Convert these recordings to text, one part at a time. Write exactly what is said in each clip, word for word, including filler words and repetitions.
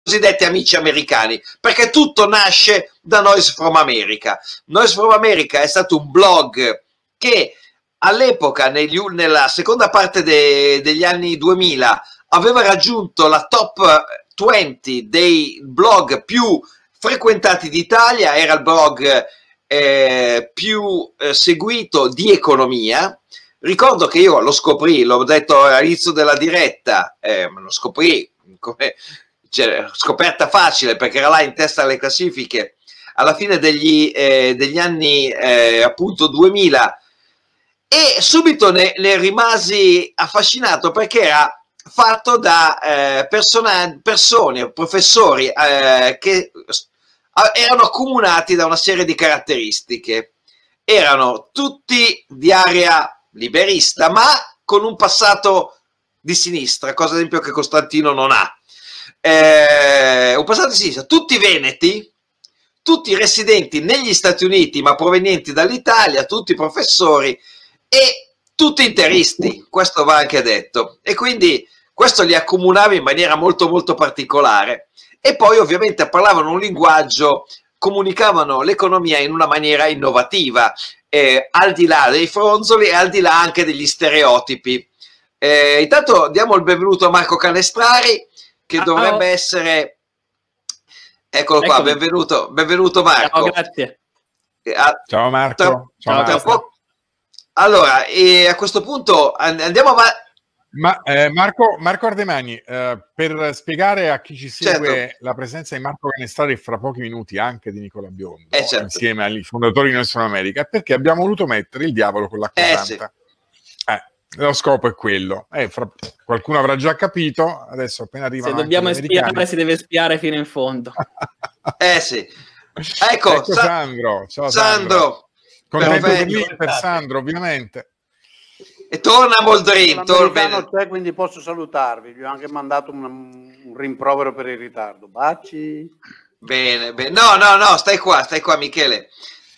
cosiddetti amici americani, perché tutto nasce da Noise from America. Noise from America è stato un blog che all'epoca, nella seconda parte de, degli anni duemila, aveva raggiunto la top venti dei blog più frequentati d'Italia, era il blog eh, più eh, seguito di economia. Ricordo che io lo scoprì, l'ho detto all'inizio della diretta, eh, lo scoprì come cioè, scoperta facile, perché era là in testa alle classifiche alla fine degli, eh, degli anni eh, appunto duemila, e subito ne, ne rimasi affascinato, perché era fatto da eh, persone, persone, professori eh, che erano accomunati da una serie di caratteristiche. Erano tutti di area liberista, ma con un passato di sinistra, cosa ad esempio che Costantino non ha. Eh, un passato di sinistra, tutti veneti, tutti residenti negli Stati Uniti ma provenienti dall'Italia, tutti professori e tutti interisti, questo va anche detto, e quindi questo li accomunava in maniera molto molto particolare. E poi ovviamente parlavano un linguaggio, comunicavano l'economia in una maniera innovativa, eh, al di là dei fronzoli e al di là anche degli stereotipi. Eh, intanto diamo il benvenuto a Marco Canestrari, che dovrebbe oh. essere... Eccolo qua, Eccomi. benvenuto, benvenuto Marco. Ciao, grazie. Ah, ciao Marco. Tra, ciao, tra Marco. Allora, e a questo punto andiamo avanti. Ma eh, Marco, Marco Ardemagni, eh, per spiegare a chi ci segue certo. la presenza di Marco Canestrari e fra pochi minuti anche di Nicola Biondo, eh, certo. insieme ai fondatori di Noise from America, è perché abbiamo voluto mettere il diavolo con l'acqua eh, santa. Sì. Eh, lo scopo è quello. Eh, fra, qualcuno avrà già capito, adesso appena arriva. Se dobbiamo spiare, si deve spiare fino in fondo. eh sì. Ecco, ecco Sa Sandro. Ciao Sandro. Contento per, lì, per Sandro, ovviamente. E torna Moldrin, torna. C'è, quindi posso salutarvi. Vi ho anche mandato un, un rimprovero per il ritardo. Baci. Bene, bene. No, no, no, stai qua, stai qua, Michele.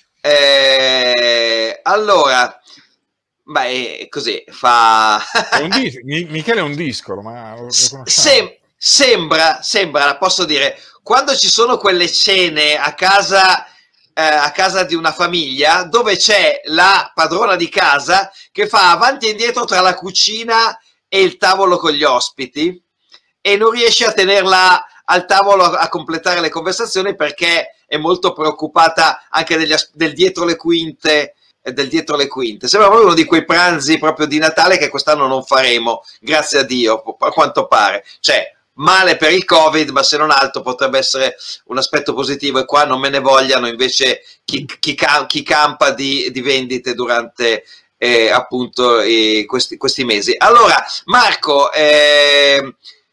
Eh, allora, beh, così fa. È un Michele è un discolo, ma lo, lo Sem sembra, sembra, posso dire, quando ci sono quelle cene a casa. Eh, a casa di una famiglia dove c'è la padrona di casa che fa avanti e indietro tra la cucina e il tavolo con gli ospiti e non riesce a tenerla al tavolo a completare le conversazioni perché è molto preoccupata anche degli del dietro le quinte e del dietro le quinte. Sembra proprio uno di quei pranzi proprio di Natale che quest'anno non faremo, grazie a Dio, a quanto pare. Cioè, male per il Covid, ma se non altro potrebbe essere un aspetto positivo, e qua non me ne vogliano invece chi, chi, chi campa di, di vendite durante eh, appunto eh, questi, questi mesi. Allora, Marco, eh,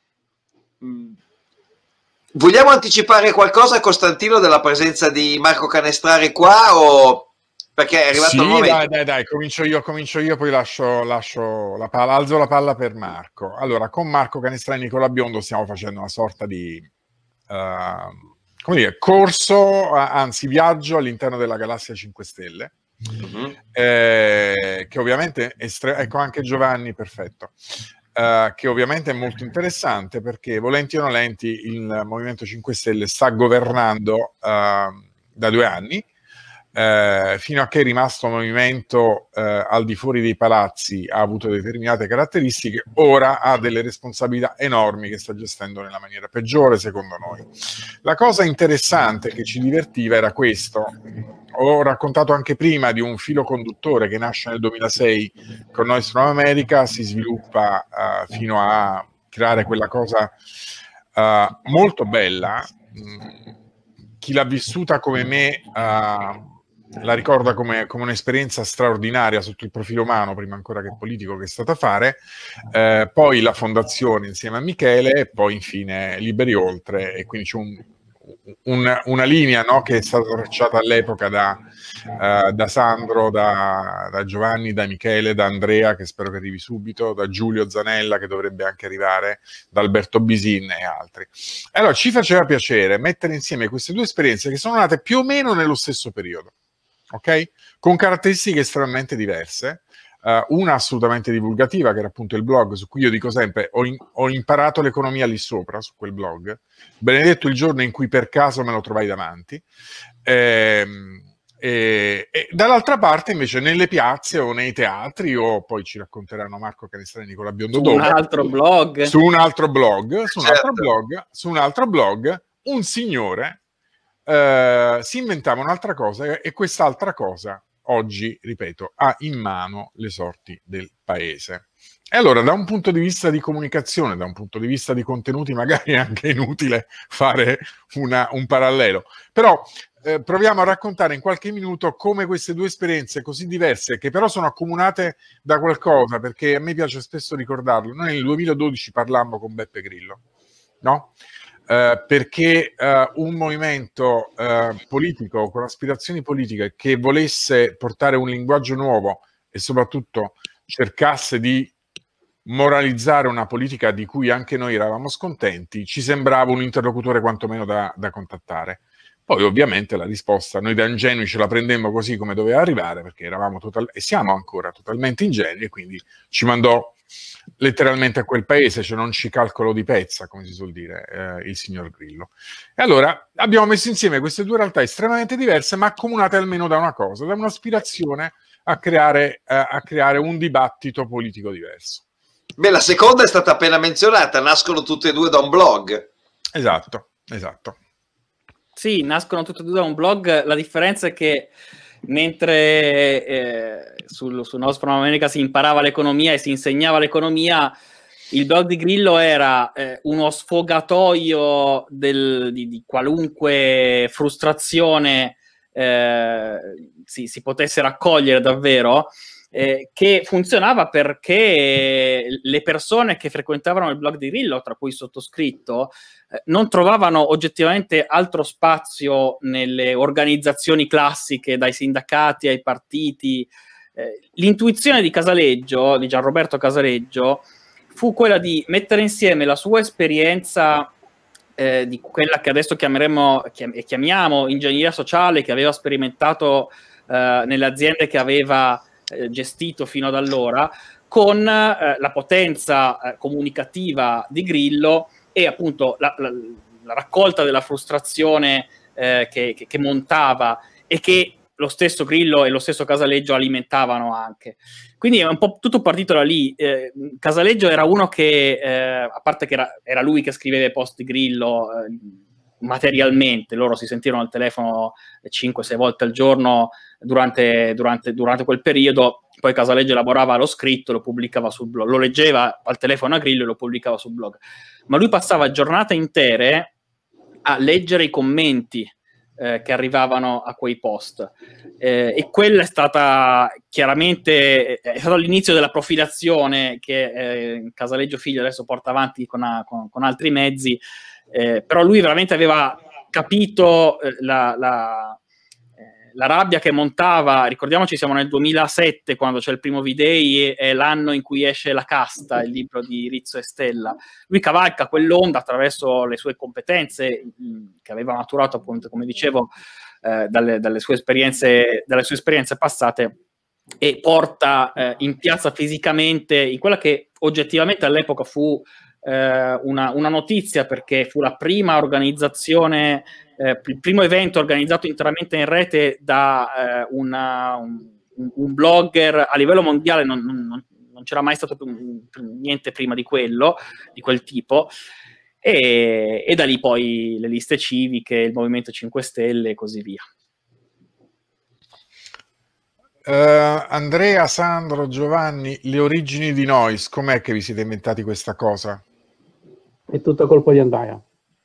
vogliamo anticipare qualcosa, Costantino, della presenza di Marco Canestrari qua, o... perché è arrivato sì, il momento? Dai, dai, dai, comincio io, comincio io, poi lascio, lascio la palla, alzo la palla per Marco. Allora, con Marco Canestrari e Nicola Biondo stiamo facendo una sorta di uh, come dire, corso, anzi viaggio all'interno della galassia cinque Stelle, mm-hmm. eh, che ovviamente è ecco anche Giovanni, perfetto. Uh, che ovviamente è molto interessante perché, volenti o nolenti, il Movimento cinque Stelle sta governando uh, da due anni. Eh, fino a che è rimasto un movimento eh, al di fuori dei palazzi, ha avuto determinate caratteristiche, ora ha delle responsabilità enormi che sta gestendo nella maniera peggiore, secondo noi. La cosa interessante che ci divertiva era questo: ho raccontato anche prima di un filo conduttore che nasce nel duemilasei con Noise from America, si sviluppa uh, fino a creare quella cosa uh, molto bella. Chi l'ha vissuta come me uh, la ricorda come, come un'esperienza straordinaria sotto il profilo umano, prima ancora che politico, che è stata fare, eh, poi la fondazione insieme a Michele, e poi infine Liberi Oltre, e quindi c'è un, un, una linea, no, che è stata tracciata all'epoca da, uh, da Sandro, da, da Giovanni, da Michele, da Andrea, che spero che arrivi subito, da Giulio Zanella, che dovrebbe anche arrivare, da Alberto Bisin e altri. Allora ci faceva piacere mettere insieme queste due esperienze che sono nate più o meno nello stesso periodo, ok? Con caratteristiche estremamente diverse, uh, una assolutamente divulgativa, che era appunto il blog, su cui io dico sempre, ho, in, ho imparato l'economia lì sopra, su quel blog, benedetto il giorno in cui per caso me lo trovai davanti, ehm, E, e dall'altra parte invece nelle piazze o nei teatri, o poi ci racconteranno Marco Canestrani e Nicola Biondo su dove, un altro blog su un altro blog su un certo. altro blog su un altro blog un signore eh, si inventava un'altra cosa, e quest'altra cosa oggi, ripeto, ha in mano le sorti del paese. E allora, da un punto di vista di comunicazione, da un punto di vista di contenuti, magari è anche inutile fare una, un parallelo, però Eh, proviamo a raccontare in qualche minuto come queste due esperienze così diverse, che però sono accomunate da qualcosa, perché a me piace spesso ricordarlo. Noi nel duemiladodici parlammo con Beppe Grillo, no? Eh, perché eh, un movimento eh, politico con aspirazioni politiche che volesse portare un linguaggio nuovo e soprattutto cercasse di moralizzare una politica di cui anche noi eravamo scontenti, ci sembrava un interlocutore quantomeno da, da contattare. Poi ovviamente la risposta, noi da ingenui ce la prendemmo così come doveva arrivare, perché eravamo total- e siamo ancora totalmente ingenui, e quindi ci mandò letteralmente a quel paese, cioè non ci calcolo di pezza, come si suol dire, eh, il signor Grillo. E allora abbiamo messo insieme queste due realtà estremamente diverse, ma accomunate almeno da una cosa, da un'aspirazione a creare, eh, a creare un dibattito politico diverso. Beh, la seconda è stata appena menzionata, nascono tutte e due da un blog. Esatto, esatto. Sì, nascono tutte e due da un blog. La differenza è che mentre eh, sul, su Nos from America si imparava l'economia e si insegnava l'economia, il blog di Grillo era eh, uno sfogatoio del, di, di qualunque frustrazione eh, si, si potesse raccogliere davvero, eh, che funzionava perché le persone che frequentavano il blog di Grillo, tra cui sottoscritto, eh, non trovavano oggettivamente altro spazio nelle organizzazioni classiche, dai sindacati ai partiti. Eh, l'intuizione di Casaleggio, di Gianroberto Casaleggio, fu quella di mettere insieme la sua esperienza eh, di quella che adesso chiameremo e chiamiamo ingegneria sociale, che aveva sperimentato eh, nelle aziende che aveva eh, gestito fino ad allora, con eh, la potenza eh, comunicativa di Grillo e appunto la, la, la raccolta della frustrazione eh, che, che, che montava e che lo stesso Grillo e lo stesso Casaleggio alimentavano anche. Quindi è un po' tutto partito da lì. Eh, Casaleggio era uno che, eh, a parte che era, era lui che scriveva i post di Grillo eh, materialmente, loro si sentirono al telefono cinque sei volte al giorno durante, durante, durante quel periodo, poi Casaleggio elaborava lo scritto, lo pubblicava sul blog, lo leggeva al telefono a Grillo e lo pubblicava sul blog. Ma lui passava giornate intere a leggere i commenti Eh, che arrivavano a quei post eh, e quella è stata chiaramente è stato l'inizio della profilazione che eh, Casaleggio Figlio adesso porta avanti con, a, con, con altri mezzi, eh, però lui veramente aveva capito eh, la, la, eh, la rabbia che montava. Ricordiamoci, siamo nel duemilasette quando c'è il primo V-Day, è l'anno in cui esce La Casta, il libro di Rizzo e Stella. Lui cavalca quell'onda attraverso le sue competenze mh, che aveva maturato, appunto, come dicevo, eh, dalle, dalle, sue esperienze, dalle sue esperienze passate, e porta eh, in piazza fisicamente, in quella che oggettivamente all'epoca fu eh, una, una notizia, perché fu la prima organizzazione, eh, il primo evento organizzato interamente in rete da eh, una, un, un blogger a livello mondiale. Non, non, non c'era mai stato niente prima di quello, di quel tipo, e, e da lì poi le liste civiche, il Movimento cinque Stelle e così via. Uh, Andrea, Sandro, Giovanni, le origini di Nois, com'è che vi siete inventati questa cosa? È tutta colpa di Andrea.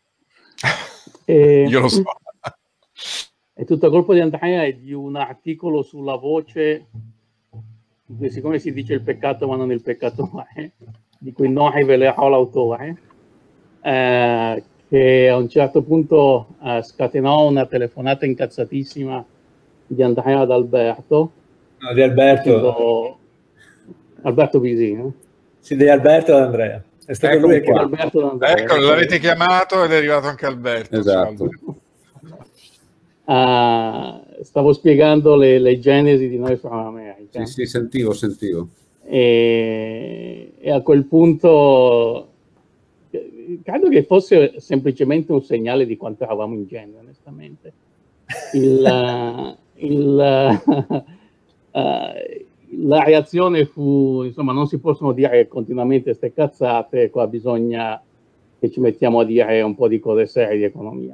E, Io lo so. È tutta colpa di Andrea e di un articolo sulla Voce, siccome si dice il peccato ma non il peccatore, di cui non rivelerò l'autore, eh, che a un certo punto eh, scatenò una telefonata incazzatissima di Andrea ad Alberto. No, di Alberto. Dicendo, Alberto Bisino. Sì, di Alberto ad Andrea. È stato ecco lui che... Alberto Andrea. Ecco, l'avete chiamato ed è arrivato anche Alberto. Esatto. Uh, stavo spiegando le, le genesi di Noi from America. Sì, sì, sentivo, sentivo. E, e a quel punto credo che fosse semplicemente un segnale di quanto eravamo ingenui, onestamente. Il, il, uh, la reazione fu, insomma, non si possono dire continuamente ste cazzate, qua bisogna che ci mettiamo a dire un po' di cose serie di economia.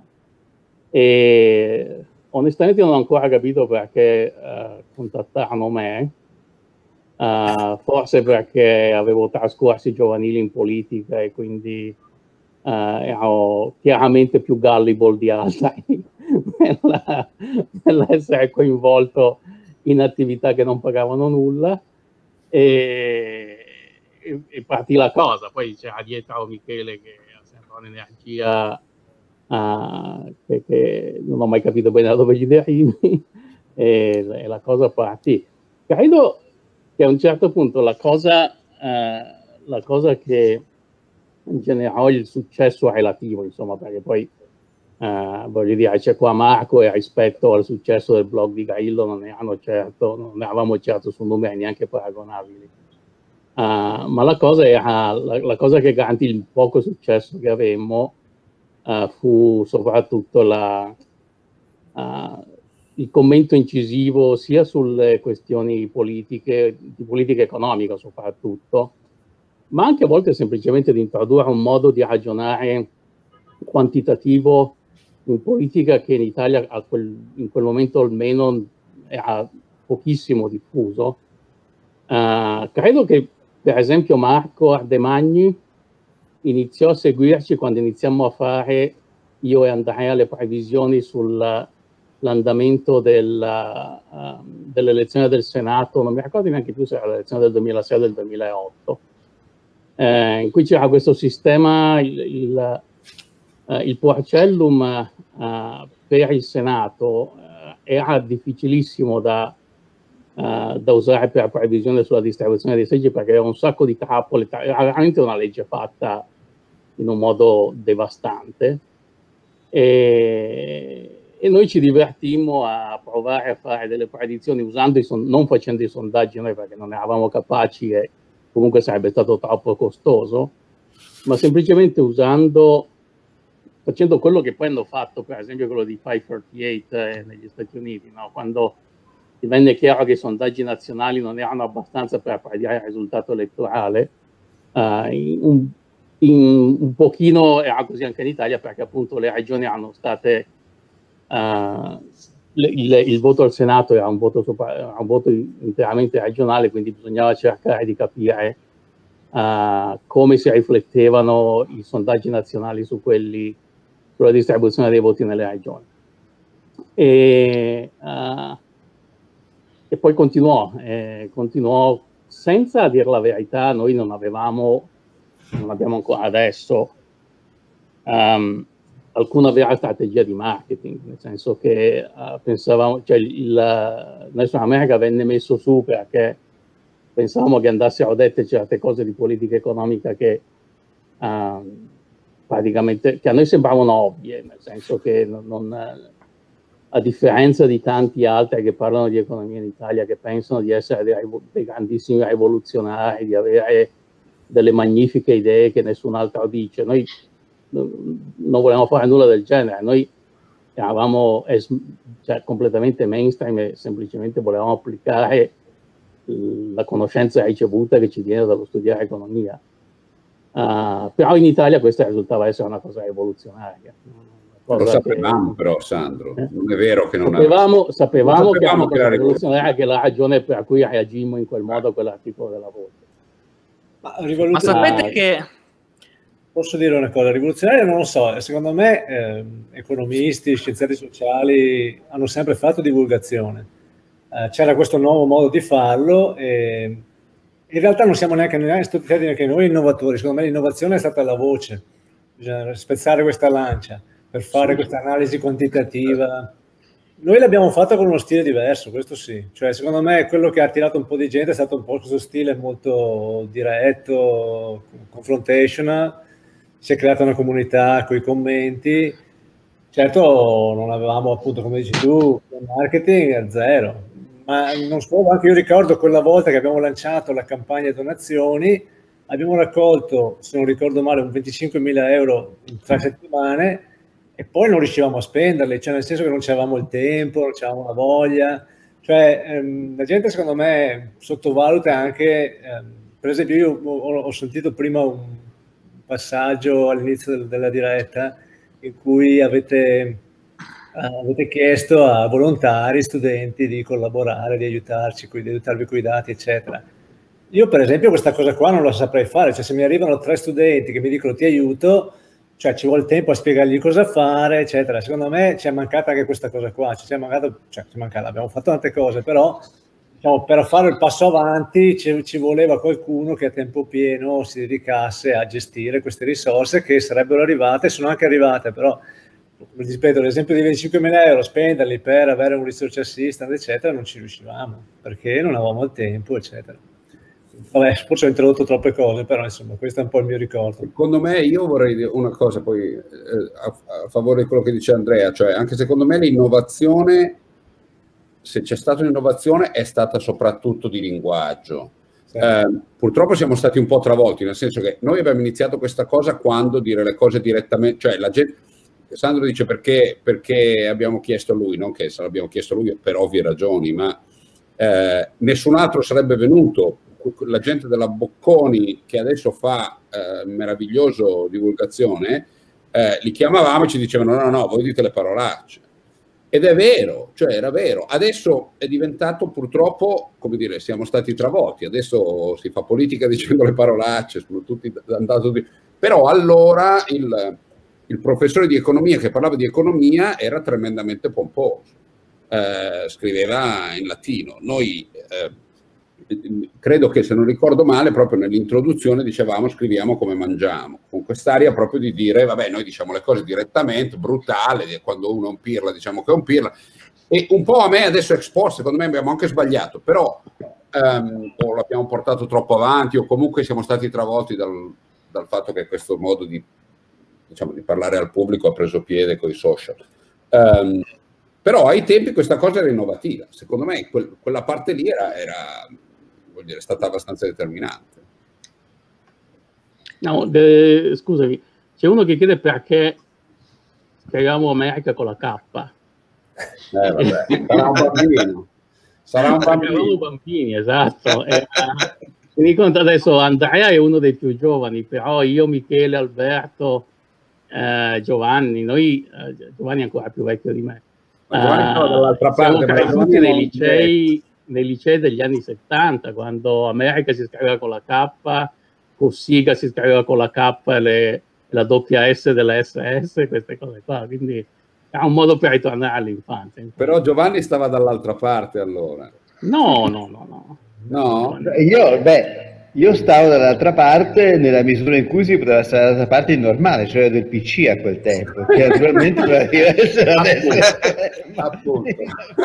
E onestamente non ho ancora capito perché uh, contattarono me, uh, forse perché avevo trascorsi giovanili in politica e quindi uh, ero chiaramente più gullible di altri nella, nell'essere coinvolto in attività che non pagavano nulla, e, e, e partì la cosa. Poi c'era dietro Michele che ha sempre un'energia Uh, che, che non ho mai capito bene da dove gli derivi, e, e la cosa partì. Credo che a un certo punto la cosa, uh, la cosa che generò il successo relativo, insomma, perché poi uh, voglio dire, c'è qua Marco, e rispetto al successo del blog di Grillo non erano certo, non eravamo certo su numeri neanche paragonabili. Uh, ma la cosa era la, la cosa che garantì il poco successo che avemmo. Uh, fu soprattutto la, uh, il commento incisivo sia sulle questioni politiche, di politica economica soprattutto, ma anche a volte semplicemente di introdurre un modo di ragionare quantitativo in politica che in Italia a quel, in quel momento almeno era pochissimo diffuso. Uh, credo che per esempio Marco Ardemagni iniziò a seguirci quando iniziamo a fare, io e Andrea, le previsioni sull'andamento del, uh, dell'elezione del Senato, non mi ricordo neanche più se era l'elezione del duemilasei o del duemilaotto, eh, in cui c'era questo sistema, il, il, uh, il Porcellum uh, per il Senato uh, era difficilissimo da, uh, da usare per previsione sulla distribuzione dei seggi, perché era un sacco di trappole, era veramente una legge fatta in un modo devastante, e, e noi ci divertimmo a provare a fare delle predizioni usando i son- non facendo i sondaggi noi perché non eravamo capaci e comunque sarebbe stato troppo costoso, ma semplicemente usando, facendo quello che poi hanno fatto, per esempio quello di cinquecentoquarantotto eh, negli Stati Uniti, no? Quando divenne chiaro che i sondaggi nazionali non erano abbastanza per predire il risultato elettorale, uh, un In un pochino era così anche in Italia, perché appunto le regioni erano state uh, il, il voto al Senato era un voto, sopra, era un voto interamente regionale, quindi bisognava cercare di capire uh, come si riflettevano i sondaggi nazionali su quelli, sulla distribuzione dei voti nelle regioni. E, uh, e poi continuò, eh, continuò senza, a dire la verità, noi non avevamo non abbiamo ancora adesso um, alcuna vera strategia di marketing, nel senso che uh, pensavamo, cioè il Noi from America venne messo su perché pensavamo che andassero dette certe cose di politica economica che um, praticamente, che a noi sembravano ovvie, nel senso che non, non, a differenza di tanti altri che parlano di economia in Italia, che pensano di essere dei, dei grandissimi rivoluzionari, di avere delle magnifiche idee che nessun altro dice. Noi non volevamo fare nulla del genere, noi eravamo es- cioè, completamente mainstream e semplicemente volevamo applicare la conoscenza ricevuta che ci viene dallo studiare economia. Uh, però in Italia questa risultava essere una cosa rivoluzionaria. Una cosa Lo sapevamo che, però, Sandro, eh? non è vero che non sapevamo, sapevamo, non sapevamo che era una che cosa era rivoluzionaria, che è la ragione per cui reagimmo in quel modo a quell'articolo della voce. Ma, Ma sapete Ah, che... Posso dire una cosa, rivoluzionaria non lo so, secondo me eh, economisti, scienziati sociali hanno sempre fatto divulgazione, eh, c'era questo nuovo modo di farlo e in realtà non siamo neanche, neanche neanche noi innovatori, secondo me l'innovazione è stata la voce, bisogna spezzare questa lancia per fare sì. questa analisi quantitativa. Noi l'abbiamo fatta con uno stile diverso, questo sì, cioè secondo me quello che ha attirato un po' di gente è stato un po' questo stile molto diretto, confrontational, si è creata una comunità con i commenti, certo non avevamo, appunto, come dici tu, marketing a zero, ma non solo, anche io ricordo quella volta che abbiamo lanciato la campagna donazioni, abbiamo raccolto, se non ricordo male, un venticinquemila euro in tre settimane e poi non riuscivamo a spenderli, cioè nel senso che non c'avevamo il tempo, non c'avevamo la voglia, cioè ehm, la gente secondo me sottovaluta anche, ehm, per esempio io ho, ho sentito prima un passaggio all'inizio del, della diretta in cui avete, uh, avete chiesto a volontari, studenti di collaborare, di aiutarci, di aiutarvi con i dati, eccetera. Io per esempio questa cosa qua non la saprei fare, cioè se mi arrivano tre studenti che mi dicono ti aiuto, cioè ci vuole tempo a spiegargli cosa fare, eccetera. Secondo me ci è mancata anche questa cosa qua, ci è mancato, cioè ci è mancata, abbiamo fatto tante cose, però diciamo, per fare il passo avanti ci, ci voleva qualcuno che a tempo pieno si dedicasse a gestire queste risorse che sarebbero arrivate, sono anche arrivate, però ripeto, l'esempio di venticinquemila euro, spenderli per avere un research assistant, eccetera, non ci riuscivamo, perché non avevamo il tempo, eccetera. Vabbè, forse ho introdotto troppe cose, però insomma questo è un po' il mio ricordo. Secondo me, io vorrei dire una cosa poi eh, a, a favore di quello che dice Andrea, cioè anche secondo me l'innovazione, se c'è stata un'innovazione, è stata soprattutto di linguaggio. Sì. Eh, purtroppo siamo stati un po' travolti, nel senso che noi abbiamo iniziato questa cosa quando dire le cose direttamente, cioè la gente, Sandro dice perché, perché abbiamo chiesto a lui, non che se l'abbiamo chiesto a lui per ovvie ragioni, ma eh, nessun altro sarebbe venuto. La gente della Bocconi che adesso fa eh, meraviglioso divulgazione, eh, li chiamavamo e ci dicevano no, no, voi dite le parolacce. Ed è vero, cioè era vero. Adesso è diventato purtroppo, come dire, siamo stati travolti. Adesso si fa politica dicendo le parolacce, sono tutti andati di... Però allora il, il professore di economia che parlava di economia era tremendamente pomposo, eh, scriveva in latino. Noi... Eh, credo che, se non ricordo male, proprio nell'introduzione dicevamo scriviamo come mangiamo, con quest'aria proprio di dire vabbè, noi diciamo le cose direttamente, brutale, quando uno è un pirla diciamo che è un pirla, e un po' a me adesso ex post, secondo me abbiamo anche sbagliato, però um, o l'abbiamo portato troppo avanti o comunque siamo stati travolti dal, dal fatto che questo modo di, diciamo, di parlare al pubblico ha preso piede con i social. Um, però ai tempi questa cosa era innovativa, secondo me quel, quella parte lì era, era vuol dire, è stata abbastanza determinante. No, de, scusami, c'è uno che chiede perché scriviamo America con la K. Eh, vabbè, sarà un bambino. Sarà un bambino. Eravamo bambini, esatto. E, uh, mi conta adesso, Andrea è uno dei più giovani, però io, Michele, Alberto, uh, Giovanni, noi, uh, Giovanni è ancora più vecchio di me. Uh, dall'altra siamo parte, cresciuti nei licei, nei licei degli anni settanta, quando America si scriveva con la K, Cossiga si scriveva con la K e le, la doppia S della S S, queste cose qua, quindi è un modo per ritornare all'infanzia. Però Giovanni stava dall'altra parte allora. No, no, no, no. No? Io, beh, io stavo dall'altra parte nella misura in cui si poteva stare dall'altra parte il normale, cioè del P C a quel tempo, che naturalmente doveva essere adesso. Appunto.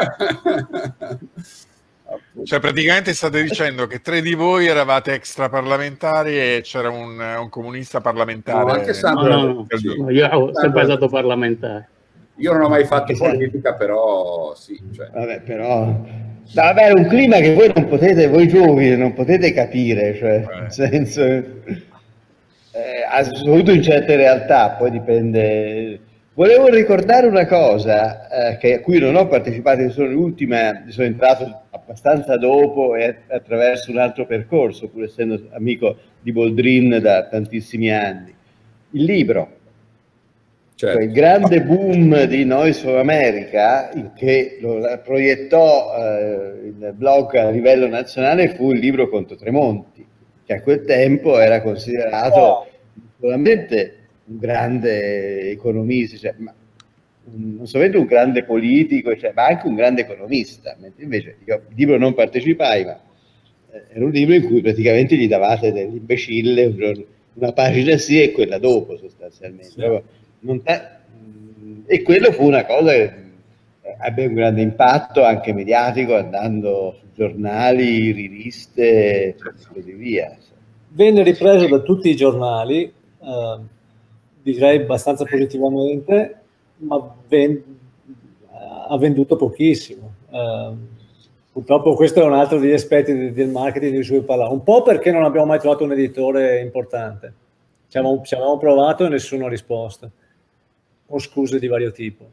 Cioè praticamente state dicendo che tre di voi eravate extraparlamentari e c'era un, un comunista parlamentare. No, anche Sandro, no, no, no, io ho sempre stato parlamentare. Io non ho mai fatto politica, però sì. Cioè. Vabbè, però... Vabbè, è un clima che voi non potete, voi giovani non potete capire, cioè, nel senso... Eh, soprattutto in certe realtà, poi dipende... Volevo ricordare una cosa eh, che, a cui non ho partecipato, sono l'ultima, sono entrato abbastanza dopo e attraverso un altro percorso, pur essendo amico di Boldrin da tantissimi anni. Il libro, certo. Cioè, il grande boom di Noise for America, in che lo proiettò eh, il blog a livello nazionale, fu il libro contro Tremonti, che a quel tempo era considerato oh. solamente un grande economista, cioè, ma un, non solamente un grande politico, cioè, ma anche un grande economista, mentre invece io al libro non partecipai, ma eh, era un libro in cui praticamente gli davate dell'imbecille un giorno, una pagina sì e quella dopo sostanzialmente. Sì. Non e quello fu una cosa che ebbe un grande impatto anche mediatico, andando su giornali, riviste e così via. Venne ripreso da tutti i giornali, eh, direi abbastanza positivamente, ma ven- ha venduto pochissimo. Uh, purtroppo questo è un altro degli aspetti del, del marketing di cui vi parlavo, un po' perché non abbiamo mai trovato un editore importante, ci avevamo, ci avevamo provato e nessuno ha risposto, con scuse di vario tipo.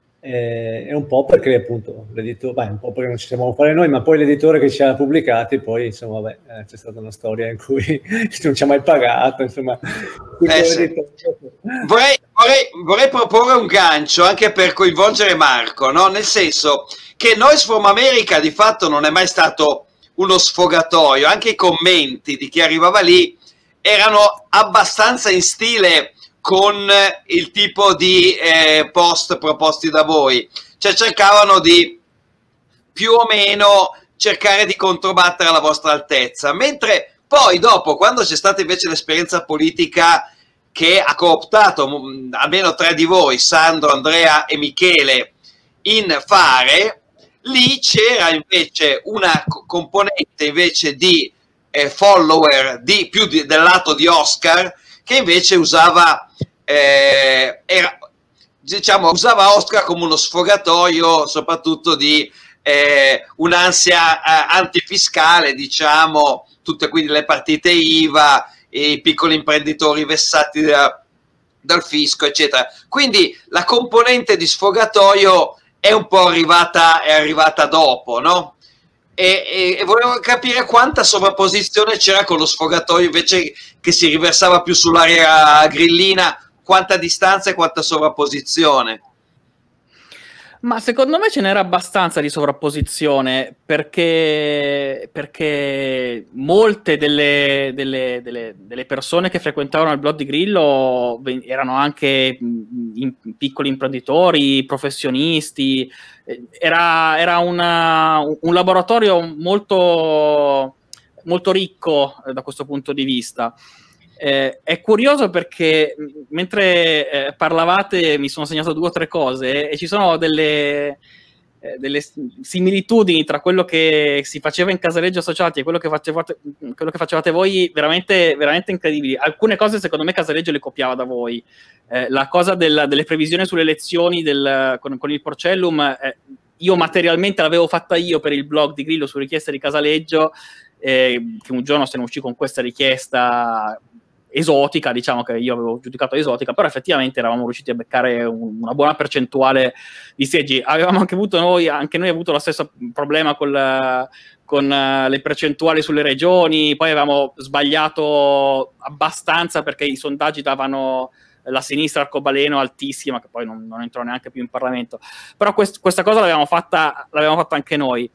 E un po' perché appunto l'editore, beh, un po' perché non ci siamo fare noi, ma poi l'editore che ci ha pubblicati, poi insomma, vabbè, eh, c'è stata una storia in cui non ci ha mai pagato, insomma. Eh, sì. vorrei, vorrei, vorrei proporre un gancio anche per coinvolgere Marco, no? Nel senso che Noise from America di fatto non è mai stato uno sfogatoio, anche i commenti di chi arrivava lì erano abbastanza in stile con il tipo di eh, post proposti da voi, cioè cercavano di più o meno cercare di controbattere la vostra altezza, mentre poi dopo, quando c'è stata invece l'esperienza politica che ha cooptato mh, almeno tre di voi, Sandro, Andrea e Michele, in fare, lì c'era invece una componente invece di eh, follower di, più di, del lato di Oscar, che invece usava eh, era, diciamo, usava Oscar come uno sfogatoio soprattutto di eh, un'ansia eh, antifiscale, diciamo, tutte quindi le partite I V A, i piccoli imprenditori vessati da, dal fisco, eccetera. Quindi la componente di sfogatoio è un po' arrivata, è arrivata dopo, no? E, e, e volevo capire quanta sovrapposizione c'era con lo sfogatoio invece che si riversava più sull'area grillina, quanta distanza e quanta sovrapposizione. Ma secondo me ce n'era abbastanza di sovrapposizione, perché, perché molte delle, delle, delle, delle persone che frequentavano il blog di Grillo erano anche in, piccoli imprenditori, professionisti. Era, era una, un laboratorio molto, molto ricco da questo punto di vista. Eh, è curioso perché mentre eh, parlavate mi sono segnato due o tre cose e ci sono delle, eh, delle similitudini tra quello che si faceva in Casaleggio Associati e quello che facevate, quello che facevate voi veramente, veramente incredibili. Alcune cose secondo me Casaleggio le copiava da voi. Eh, la cosa del, delle previsioni sulle elezioni del, con, con il Porcellum, eh, io materialmente l'avevo fatta io per il blog di Grillo su richiesta di Casaleggio, eh, che un giorno se ne uscì con questa richiesta esotica, diciamo che io avevo giudicato esotica, però effettivamente eravamo riusciti a beccare un, una buona percentuale di seggi. Avevamo anche avuto noi, anche noi avuto lo stesso problema col, con uh, le percentuali sulle regioni, poi avevamo sbagliato abbastanza perché i sondaggi davano la sinistra arcobaleno altissima, che poi non, non entrò neanche più in Parlamento, però quest, questa cosa l'avevamo fatta, l'avevamo fatta anche noi.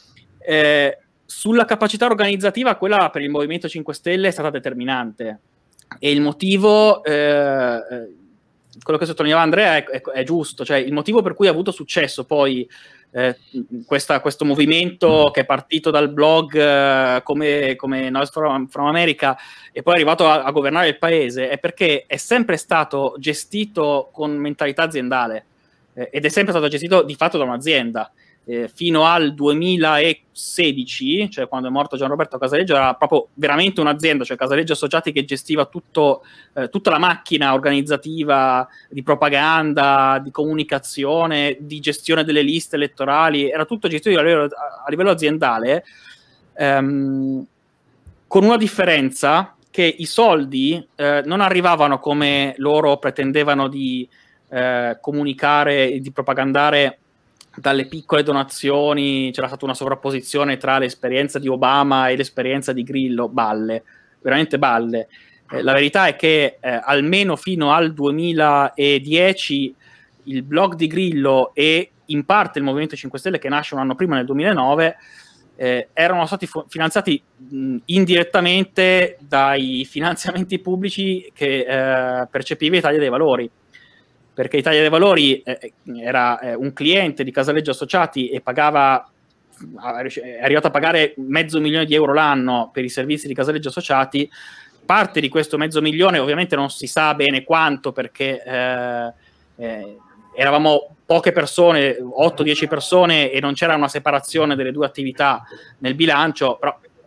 Eh, sulla capacità organizzativa, quella per il Movimento cinque Stelle è stata determinante. E il motivo, eh, quello che sottolineava Andrea è, è, è giusto, cioè il motivo per cui ha avuto successo poi eh, questa, questo movimento che è partito dal blog eh, come, come Noise from, from America e poi è arrivato a, a governare il paese è perché è sempre stato gestito con mentalità aziendale eh, ed è sempre stato gestito di fatto da un'azienda. Eh, fino al duemilasedici, cioè quando è morto Gianroberto Casaleggio, era proprio veramente un'azienda, cioè Casaleggio Associati che gestiva tutto, eh, tutta la macchina organizzativa di propaganda, di comunicazione, di gestione delle liste elettorali, era tutto gestito a livello, a livello aziendale, ehm, con una differenza che i soldi eh, non arrivavano come loro pretendevano di eh, comunicare e di propagandare dalle piccole donazioni. C'era stata una sovrapposizione tra l'esperienza di Obama e l'esperienza di Grillo, balle, veramente balle. Eh, la verità è che eh, almeno fino al duemiladieci il blog di Grillo e in parte il Movimento cinque Stelle, che nasce un anno prima, nel duemilanove, eh, erano stati finanziati mh, indirettamente dai finanziamenti pubblici che eh, percepiva Italia dei Valori, perché Italia dei Valori eh, era eh, un cliente di Casaleggio Associati e pagava, è arrivato a pagare mezzo milione di euro l'anno per i servizi di Casaleggio Associati. Parte di questo mezzo milione ovviamente non si sa bene quanto, perché eh, eh, eravamo poche persone, otto dieci persone, e non c'era una separazione delle due attività nel bilancio, però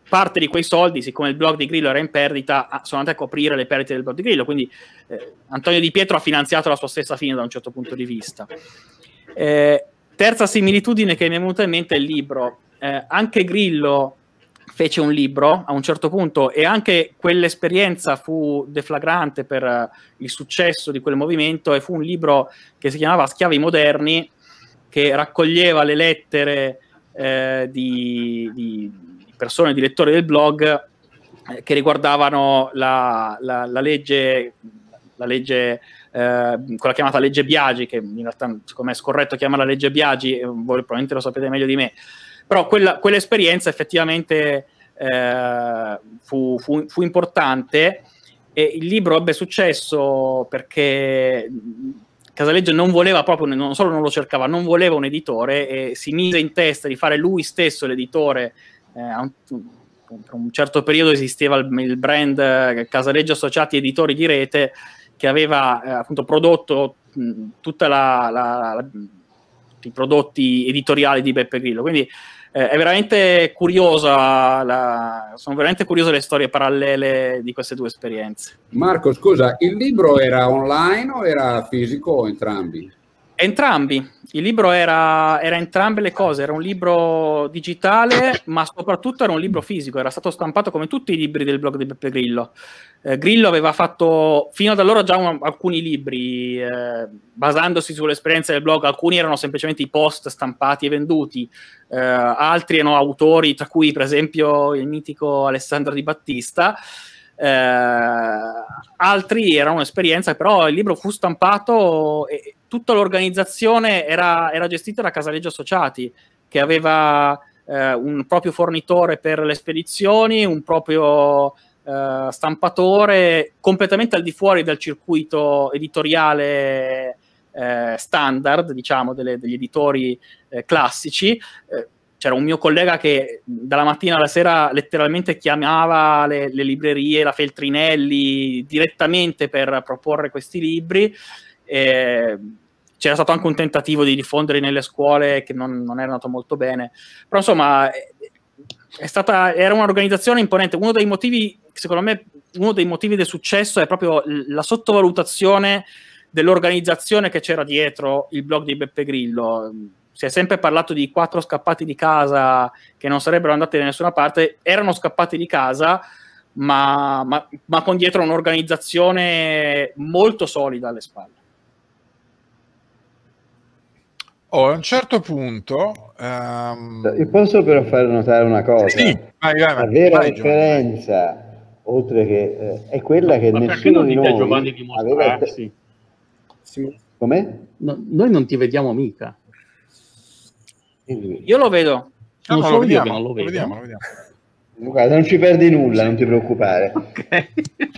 parte di quei soldi, siccome il blog di Grillo era in perdita, sono andati a coprire le perdite del blog di Grillo, quindi eh, Antonio Di Pietro ha finanziato la sua stessa fine da un certo punto di vista. Eh, terza similitudine che mi è venuta in mente è il libro. Eh, anche Grillo fece un libro a un certo punto e anche quell'esperienza fu deflagrante per uh, il successo di quel movimento, e fu un libro che si chiamava Schiavi Moderni, che raccoglieva le lettere eh, di, di persone, di lettori del blog eh, che riguardavano la, la, la legge la legge eh, quella chiamata legge Biagi, che in realtà secondo me è scorretto chiamarla legge Biagi, voi probabilmente lo sapete meglio di me, però quella, quell'esperienza effettivamente eh, fu, fu, fu importante, e il libro ebbe successo perché Casaleggio non voleva proprio, non solo non lo cercava, non voleva un editore, e si mise in testa di fare lui stesso l'editore. Eh, un, per un certo periodo esisteva il, il brand eh, Casaleggio Associati Editori di Rete, che aveva eh, appunto prodotto mh, tutta la, la, la, i prodotti editoriali di Beppe Grillo, quindi eh, è veramente curiosa la, sono veramente curiose le storie parallele di queste due esperienze. Marco, scusa, il libro era online o era fisico o entrambi? Entrambi. Il libro era, era entrambe le cose, era un libro digitale, ma soprattutto era un libro fisico, era stato stampato come tutti i libri del blog di Beppe Grillo. Eh, Grillo aveva fatto fino ad allora già un, alcuni libri, eh, basandosi sull'esperienza del blog. Alcuni erano semplicemente i post stampati e venduti, eh, altri erano autori, tra cui per esempio il mitico Alessandro Di Battista. Eh, altri erano un'esperienza, però il libro fu stampato e tutta l'organizzazione era, era gestita da Casaleggio Associati, che aveva eh, un proprio fornitore per le spedizioni, un proprio eh, stampatore, completamente al di fuori del circuito editoriale eh, standard, diciamo, delle, degli editori eh, classici. Eh, C'era un mio collega che dalla mattina alla sera letteralmente chiamava le, le librerie, la Feltrinelli, direttamente per proporre questi libri. Eh, c'era stato anche un tentativo di diffondere nelle scuole che non, non era andato molto bene. Però insomma, è stata, era un'organizzazione imponente. Uno dei motivi, secondo me, uno dei motivi del successo è proprio la sottovalutazione dell'organizzazione che c'era dietro il blog di Beppe Grillo. Si è sempre parlato di quattro scappati di casa che non sarebbero andati da nessuna parte. Erano scappati di casa, ma, ma, ma con dietro un'organizzazione molto solida alle spalle. Oh, a un certo punto... Um... Io posso però fare notare una cosa. Sì, vai, vai, la vera vai, differenza, Giovanni. Oltre che... Eh, è quella che ma nessuno di noi Giovanni aveva... Com'è? No, noi non ti vediamo mica. Io lo vedo. Non no, solo lo io vediamo, che non lo vedo. Lo vediamo, lo vediamo. Guarda, non ci perdi nulla, non ti preoccupare. Ok.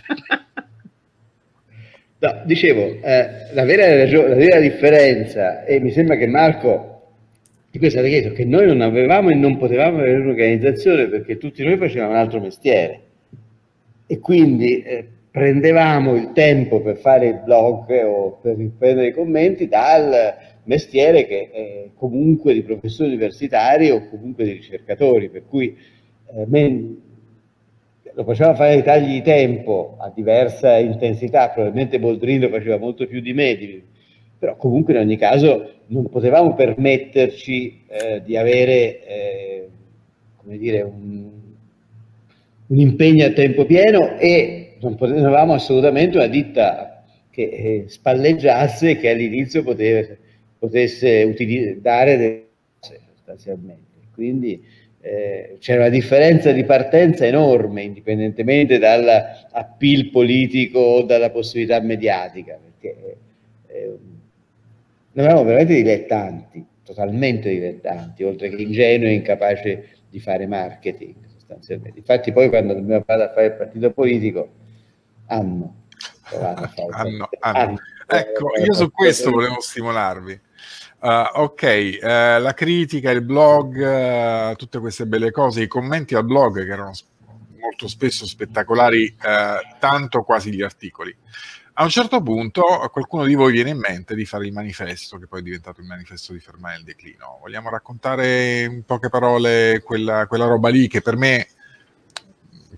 No, dicevo, eh, la, vera ragione, la vera differenza, e mi sembra che Marco di questo aveva chiesto, che noi non avevamo e non potevamo avere un'organizzazione perché tutti noi facevamo un altro mestiere, e quindi eh, prendevamo il tempo per fare il blog o per prendere i commenti dal mestiere che è comunque di professori universitari o comunque di ricercatori, per cui eh, men- lo faceva fare i tagli di tempo a diversa intensità, probabilmente Boldrini lo faceva molto più di me, di, però comunque in ogni caso non potevamo permetterci eh, di avere eh, come dire, un, un impegno a tempo pieno, e non avevamo assolutamente una ditta che eh, spalleggiasse e che all'inizio poteva, potesse utilizzare delle cose sostanzialmente. Quindi eh, c'era una differenza di partenza enorme, indipendentemente dall'appeal politico o dalla possibilità mediatica, perché eh, noi eravamo veramente dilettanti, totalmente dilettanti, oltre che ingenui e incapaci di fare marketing sostanzialmente. Infatti poi quando dobbiamo fare a fare il partito politico hanno provato a fare hanno, hanno. hanno. Ecco, io su questo volevo stimolarvi. Uh, ok, uh, la critica, il blog, uh, tutte queste belle cose, i commenti al blog che erano molto spesso spettacolari, uh, tanto quasi gli articoli. A un certo punto a qualcuno di voi viene in mente di fare il manifesto, che poi è diventato il manifesto di Fermare il declino. Vogliamo raccontare in poche parole quella, quella roba lì, che per me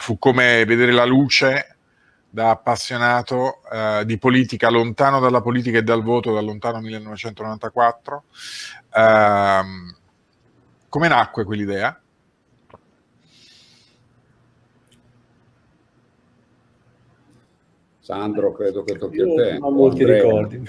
fu come vedere la luce da appassionato uh, di politica, lontano dalla politica e dal voto, dal lontano millenovecentonovantaquattro. Uh, come nacque quell'idea? Sandro, credo che tocchi a Io te. non ho molti Andrea. ricordi.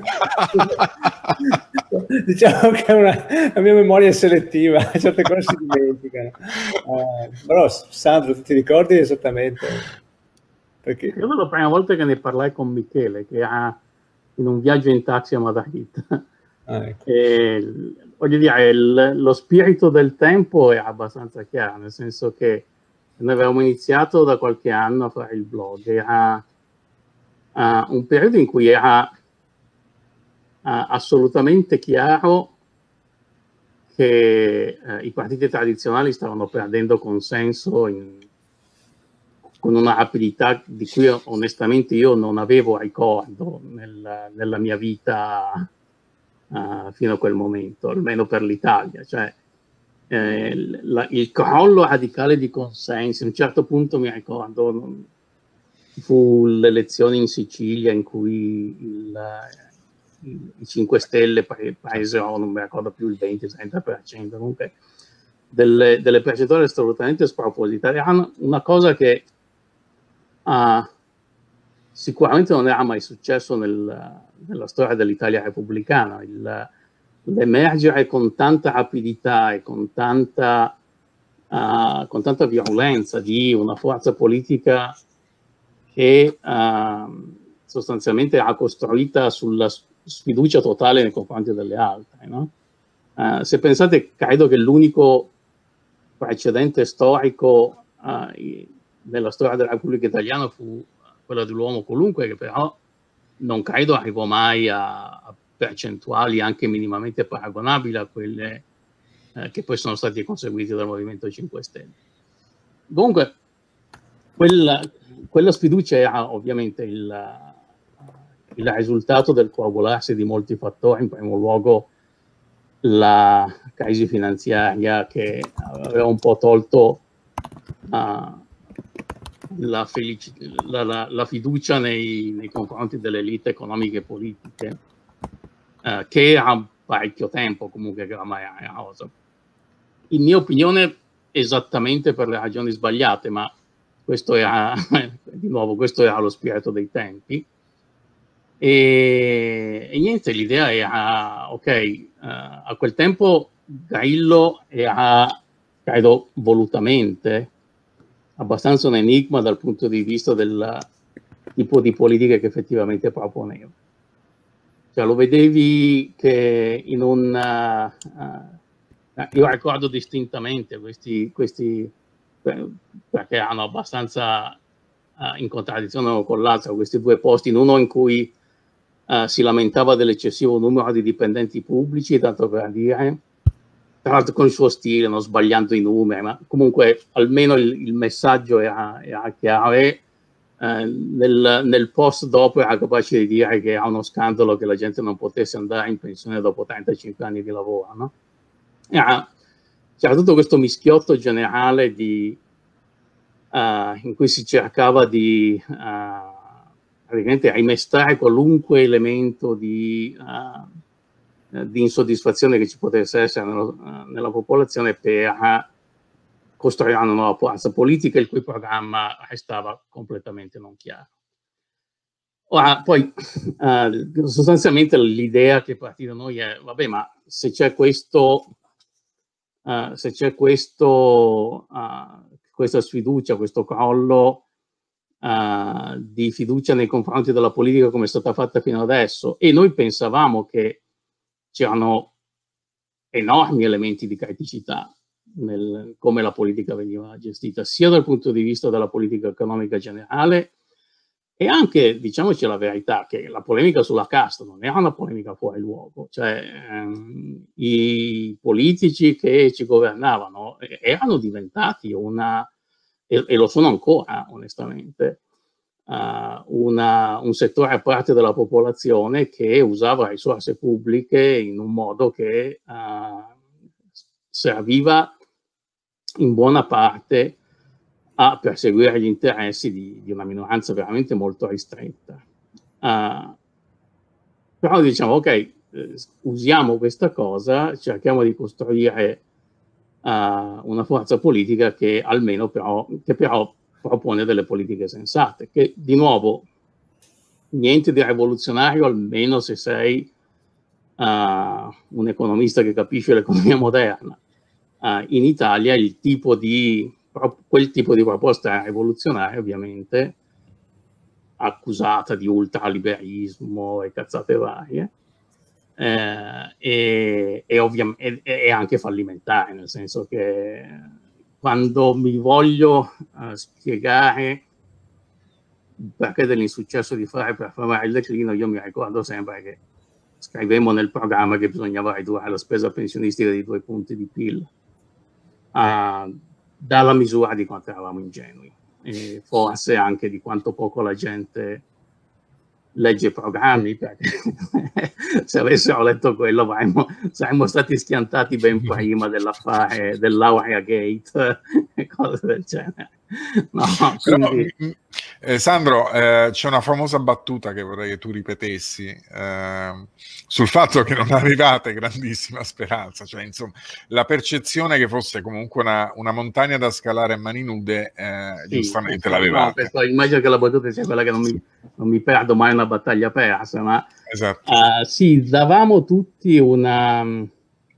Diciamo che una, la mia memoria è selettiva, certe cose si dimenticano. Uh, però Sandro, tu ti ricordi esattamente? Perché... Credo la prima volta che ne parlai con Michele, che era in un viaggio in taxi a Madrid. Ah, ecco. E, voglio dire, il, lo spirito del tempo è abbastanza chiaro, nel senso che noi avevamo iniziato da qualche anno a fare il blog. Era uh, un periodo in cui era uh, assolutamente chiaro che uh, i partiti tradizionali stavano perdendo consenso in, con una rapidità di cui onestamente io non avevo ricordo nel, nella mia vita uh, fino a quel momento, almeno per l'Italia. Cioè, eh, la, il crollo radicale di consensi, a un certo punto mi ricordo, non, fu l'elezione in Sicilia in cui il, il, i cinque Stelle presero, non mi ricordo più, il venti trenta per cento, comunque delle, delle percentuali assolutamente spropositate. Era una cosa che uh, sicuramente non era mai successo nel, nella storia dell'Italia repubblicana. Il, l'emergere con tanta rapidità e con tanta, uh, con tanta virulenza di una forza politica che uh, sostanzialmente era costruita sulla sfiducia totale nei confronti delle altre, no? Uh, se pensate, credo che l'unico precedente storico uh, nella storia della Repubblica Italiana fu quello dell'uomo qualunque, che però non credo arrivò mai a, a percentuali anche minimamente paragonabili a quelle eh, che poi sono stati conseguiti dal Movimento cinque Stelle. Comunque, quella, quella sfiducia era ovviamente il, il risultato del coagularsi di molti fattori, in primo luogo la crisi finanziaria che aveva un po' tolto uh, la, la, la, la fiducia nei, nei confronti delle elite economiche e politiche, uh, che era parecchio tempo comunque che oramai era cosa. In mia opinione esattamente per le ragioni sbagliate, ma questo era, di nuovo, questo era lo spirito dei tempi. E, e niente, l'idea era, ok, uh, a quel tempo Grillo era, credo volutamente, abbastanza un enigma dal punto di vista del tipo di politica che effettivamente proponeva. Cioè lo vedevi che in un... Uh, uh, io ricordo distintamente questi, questi perché erano abbastanza uh, in contraddizione con l'altro, questi due posti, in uno in cui uh, si lamentava dell'eccessivo numero di dipendenti pubblici, tanto per dire, tra l'altro con il suo stile, non sbagliando i numeri, ma comunque almeno il, il messaggio era, era chiaro, e eh, nel, nel post dopo era capace di dire che era uno scandalo che la gente non potesse andare in pensione dopo trentacinque anni di lavoro, no? Era, c'era tutto questo mischiotto generale di, uh, in cui si cercava di uh, praticamente rimestare qualunque elemento di, uh, di insoddisfazione che ci potesse essere nello, uh, nella popolazione per costruire una nuova forza politica il cui programma restava completamente non chiaro. Ora, poi uh, sostanzialmente l'idea che partì da noi è, vabbè, ma se c'è questo Uh, se c'è questo, uh, questa sfiducia, questo crollo uh, di fiducia nei confronti della politica come è stata fatta fino adesso, e noi pensavamo che c'erano enormi elementi di criticità nel come la politica veniva gestita, sia dal punto di vista della politica economica generale, e anche, diciamoci la verità, che la polemica sulla casta non era una polemica fuori luogo. Cioè, ehm, i politici che ci governavano erano diventati una, e, e lo sono ancora onestamente, uh, una, un settore a parte della popolazione che usava risorse pubbliche in un modo che uh, serviva in buona parte a perseguire gli interessi di, di una minoranza veramente molto ristretta. Uh, però diciamo, ok, eh, usiamo questa cosa, cerchiamo di costruire uh, una forza politica che almeno però, che però propone delle politiche sensate, che di nuovo niente di rivoluzionario, almeno se sei uh, un economista che capisce l'economia moderna. Uh, in Italia il tipo di, quel tipo di proposta rivoluzionaria ovviamente accusata di ultraliberismo e cazzate varie eh, e, e, ovviamente, è anche fallimentare, nel senso che quando mi voglio uh, spiegare perché dell'insuccesso di fare per fermare il declino, io mi ricordo sempre che scrivemmo nel programma che bisognava ridurre la spesa pensionistica di due punti di P I L uh, dalla misura di quanto eravamo ingenui e forse anche di quanto poco la gente legge programmi, perché se avessero letto quello avremmo, saremmo stati schiantati ben prima dell'affare dell'Aurea Gate e cose del genere. No, quindi... Però, eh, Sandro, eh, c'è una famosa battuta che vorrei che tu ripetessi eh, sul fatto che non avevate grandissima speranza, cioè insomma la percezione che fosse comunque una, una montagna da scalare a mani nude, eh, sì, giustamente l'avevate. No, questo, immagino che la battuta sia quella che non mi, non mi perdo mai una battaglia persa, ma esatto. uh, sì, davamo tutti una...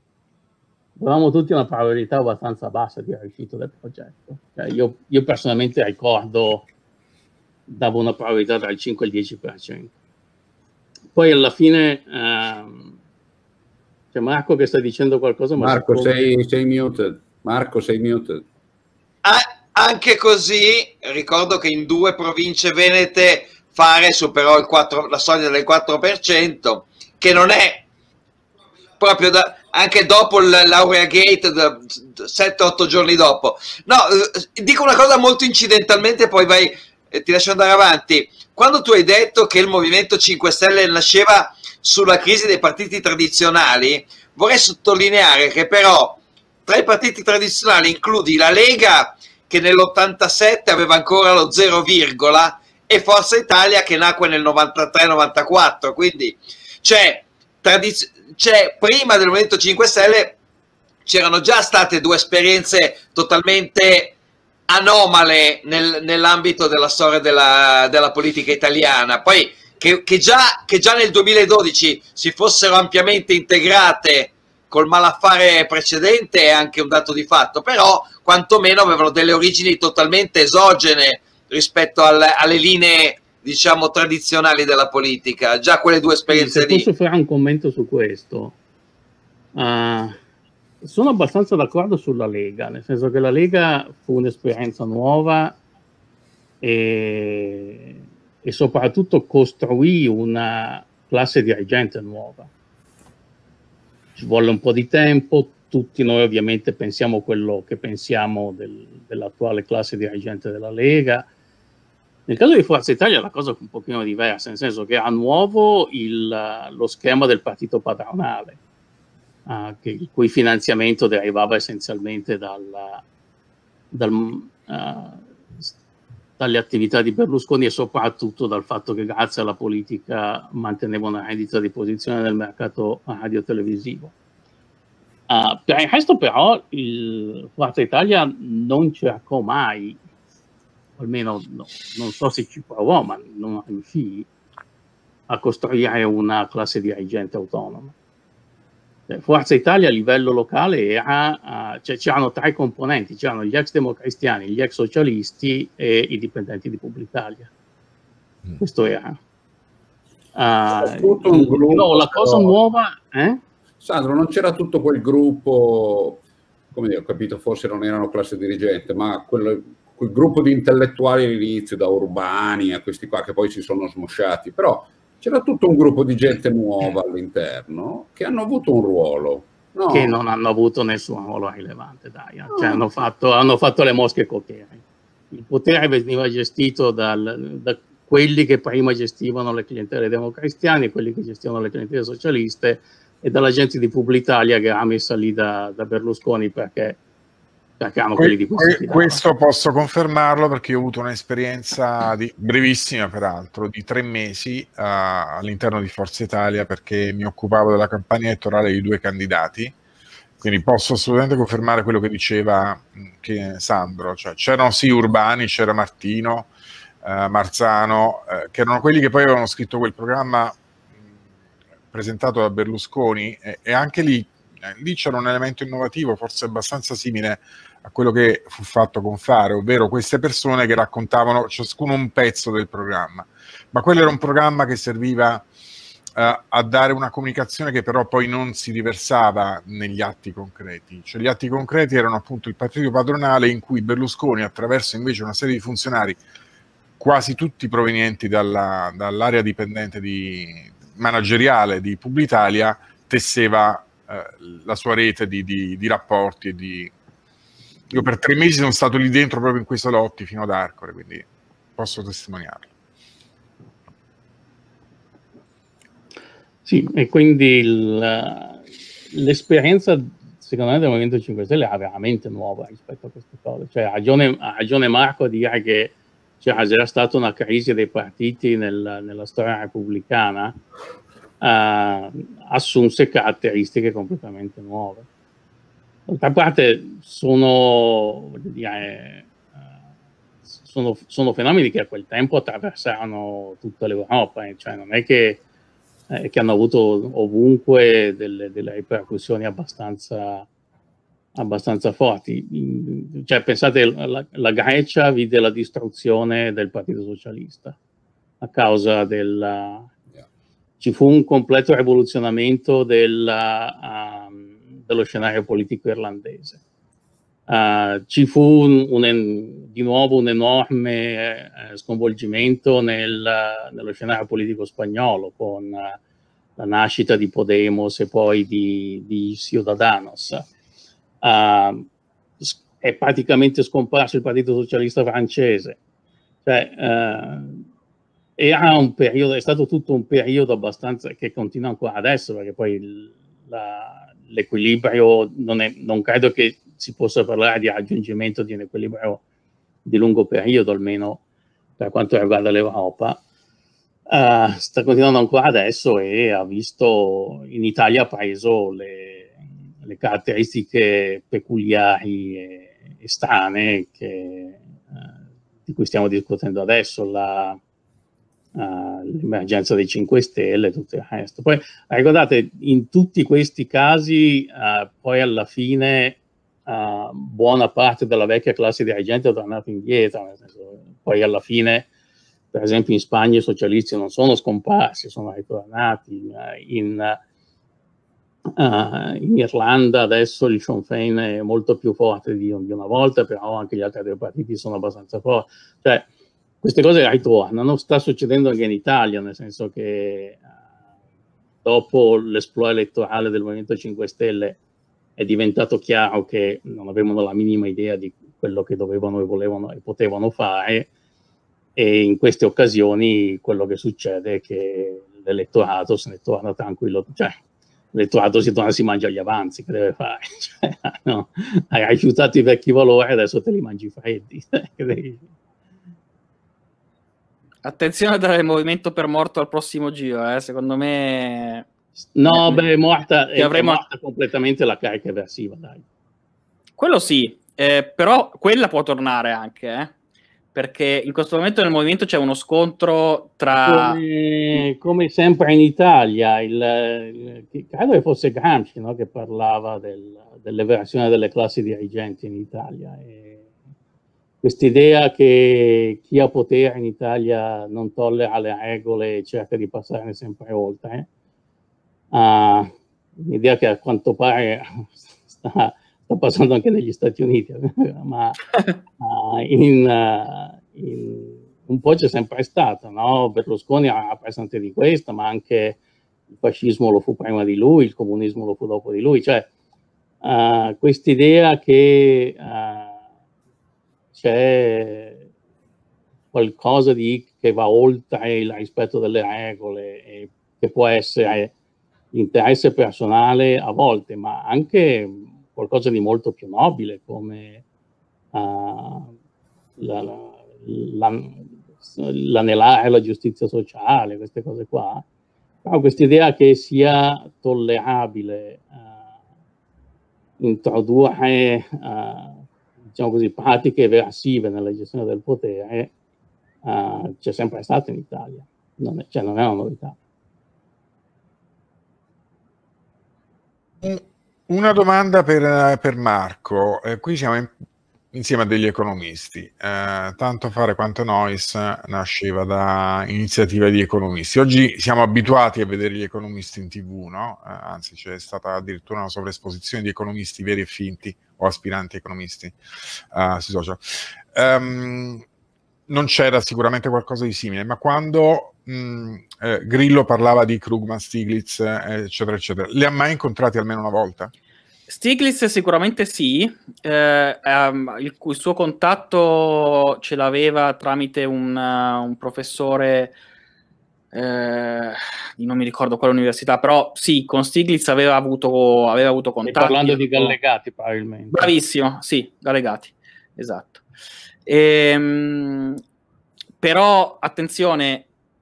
Avevamo tutti una probabilità abbastanza bassa di riuscita del progetto. Cioè io, io personalmente ricordo, davo una probabilità tra il cinque e il dieci per cento. Poi alla fine, ehm, c'è Marco che sta dicendo qualcosa. Ma Marco, siccome... sei, sei muted. Marco, sei muted. Ah, anche così, ricordo che in due province venete Fare superò il quattro, la soglia del quattro per cento, che non è proprio da... anche dopo l'Aurea Gate, sette otto giorni dopo. No, dico una cosa molto incidentalmente, poi vai, eh, ti lascio andare avanti. Quando tu hai detto che il Movimento cinque Stelle nasceva sulla crisi dei partiti tradizionali, vorrei sottolineare che però tra i partiti tradizionali includi la Lega, che nell'ottantasette aveva ancora lo zero, e Forza Italia, che nacque nel novantatré novantaquattro, quindi c'è tradizione. C'è, prima del Movimento cinque Stelle c'erano già state due esperienze totalmente anomale nel, nell'ambito della storia della, della politica italiana, poi che, che, già, che già nel duemiladodici si fossero ampiamente integrate col malaffare precedente è anche un dato di fatto, però quantomeno avevano delle origini totalmente esogene rispetto al, alle linee, diciamo, tradizionali della politica, già quelle due esperienze lì. Se posso fare un commento su questo, uh, sono abbastanza d'accordo sulla Lega, nel senso che la Lega fu un'esperienza nuova e, e soprattutto costruì una classe dirigente nuova. Ci volle un po' di tempo, tutti noi ovviamente pensiamo quello che pensiamo del, dell'attuale classe dirigente della Lega. Nel caso di Forza Italia la cosa è un pochino diversa, nel senso che era nuovo il, lo schema del partito padronale, uh, che, il cui finanziamento derivava essenzialmente dal, dal, uh, dalle attività di Berlusconi e soprattutto dal fatto che grazie alla politica manteneva una rendita di posizione nel mercato radio-televisivo. Uh, per il resto però il Forza Italia non cercò mai, almeno no, non so se ci provò, ma non riuscì a costruire una classe dirigente autonoma. Forza Italia a livello locale era, uh, cioè, c'erano tre componenti, c'erano gli ex democristiani, gli ex socialisti e i dipendenti di Publitalia. Mm. Questo era. Uh, tutto un gruppo, no, la cosa però... nuova... Eh? Sandro, non c'era tutto quel gruppo, come dire, ho capito, forse non erano classe dirigente, ma quello... quel gruppo di intellettuali all'inizio, da Urbani a questi qua che poi si sono smosciati, però c'era tutto un gruppo di gente nuova all'interno che hanno avuto un ruolo. No? Che non hanno avuto nessun ruolo rilevante, dai. No. Cioè, hanno, fatto, hanno fatto le mosche cochiere. Il potere veniva gestito dal, da quelli che prima gestivano le clientele democristiane, quelli che gestivano le clientele socialiste e dalla gente di Publitalia che era messa lì da, da Berlusconi perché perché hanno Que- quelli di cui si que- fidavano. questo posso confermarlo perché io ho avuto un'esperienza di, brevissima peraltro, di tre mesi uh, all'interno di Forza Italia, perché mi occupavo della campagna elettorale di due candidati, quindi posso assolutamente confermare quello che diceva che Sandro, cioè c'erano sì Urbani, c'era Martino, uh, Marzano, uh, che erano quelli che poi avevano scritto quel programma mh, presentato da Berlusconi, e, e anche lì, eh, lì c'era un elemento innovativo, forse abbastanza simile a quello che fu fatto con Fare, ovvero queste persone che raccontavano ciascuno un pezzo del programma, ma quello era un programma che serviva uh, a dare una comunicazione che però poi non si riversava negli atti concreti, cioè gli atti concreti erano appunto il partito padronale, in cui Berlusconi, attraverso invece una serie di funzionari quasi tutti provenienti dalla, dall'area dipendente di, manageriale di Publitalia, tesseva uh, la sua rete di, di, di rapporti e di... Io per tre mesi sono stato lì dentro proprio in quei salotti fino ad Arcore, quindi posso testimoniarlo. Sì, e quindi il- l'esperienza, secondo me, del Movimento cinque Stelle è veramente nuova rispetto a queste cose. Cioè, ha ragione, ha ragione Marco a dire che c'era già stata una crisi dei partiti nel- nella storia repubblicana, eh, assunse caratteristiche completamente nuove. D'altra parte sono, voglio dire, eh, sono, sono fenomeni che a quel tempo attraversarono tutta l'Europa, eh, cioè non è che, eh, che hanno avuto ovunque delle, delle ripercussioni abbastanza, abbastanza forti. Cioè, pensate, la, la Grecia vide la distruzione del Partito Socialista a causa del... Ci fu un completo rivoluzionamento del, um, dello scenario politico irlandese. Uh, ci fu un, un, di nuovo un enorme eh, sconvolgimento nel, nello scenario politico spagnolo, con uh, la nascita di Podemos e poi di, di Ciudadanos. Uh, è praticamente scomparso il Partito Socialista francese. Cioè, uh, era un periodo, è stato tutto un periodo abbastanza, che continua ancora adesso, perché poi la, l'equilibrio non, è, non credo che si possa parlare di raggiungimento di un equilibrio di lungo periodo, almeno per quanto riguarda l'Europa. Uh, sta continuando ancora adesso e ha visto, in Italia ha preso le, le caratteristiche peculiari e, e strane che, uh, di cui stiamo discutendo adesso, la Uh, l'emergenza dei cinque Stelle e tutto il resto. Poi ricordate, in tutti questi casi uh, poi alla fine uh, buona parte della vecchia classe dirigente è tornata indietro, nel senso, poi alla fine per esempio in Spagna i socialisti non sono scomparsi, sono ritornati, uh, in, uh, in Irlanda adesso il Sinn Féin è molto più forte di, di una volta, però anche gli altri due partiti sono abbastanza forti, cioè queste cose ritornano. Sta succedendo anche in Italia, nel senso che uh, dopo l'esploit elettorale del Movimento cinque Stelle è diventato chiaro che non avevano la minima idea di quello che dovevano e volevano e potevano fare, e in queste occasioni quello che succede è che l'elettorato se ne torna tranquillo, cioè l'elettorato si torna, si mangia gli avanzi, che deve fare? Cioè, no, hai rifiutato i vecchi valori, adesso te li mangi freddi. Attenzione a dare il movimento per morto al prossimo giro, eh. Secondo me... No, eh, beh, è morta, è, avremo... è morta completamente la carica eversiva, dai. Quello sì, eh, però quella può tornare anche, eh. Perché in questo momento nel movimento c'è uno scontro tra... Come, come sempre in Italia, il, il, credo che fosse Gramsci, no, che parlava del, dell'eversione delle classi dirigenti in Italia. E quest'idea che chi ha potere in Italia non tollera le regole e cerca di passarne sempre oltre, uh, un'idea che a quanto pare sta, sta passando anche negli Stati Uniti, ma uh, in, uh, in, un po' c'è sempre stata, no? Berlusconi era rappresentante di questo, ma anche il fascismo lo fu prima di lui, il comunismo lo fu dopo di lui, cioè uh, quest'idea che uh, c'è qualcosa di, che va oltre il rispetto delle regole, e che può essere l'interesse personale a volte, ma anche qualcosa di molto più nobile, come uh, la, la, la, l'anelare la giustizia sociale, queste cose qua, però questa idea che sia tollerabile uh, introdurre uh, diciamo così, pratiche eversive nella gestione del potere uh, c'è sempre stato in Italia, non è, cioè non è una novità. Una domanda per, per Marco, eh, qui siamo in, insieme a degli economisti, eh, tanto Fare quanto Nois nasceva da iniziative di economisti. Oggi siamo abituati a vedere gli economisti in tivù, no? Eh, anzi c'è stata addirittura una sovraesposizione di economisti veri e finti o aspiranti economisti uh, sui social. Um, non c'era sicuramente qualcosa di simile, ma quando mh, eh, Grillo parlava di Krugman, Stiglitz, eh, eccetera, eccetera, li ha mai incontrati almeno una volta? Stiglitz sicuramente sì, eh, um, il, il suo contatto ce l'aveva tramite un, uh, un professore, eh, non mi ricordo quale università, però sì, con Stiglitz aveva avuto, aveva avuto contatti. Stai parlando di Gallegati probabilmente. Bravissimo, sì, Gallegati, esatto. Ehm, però attenzione,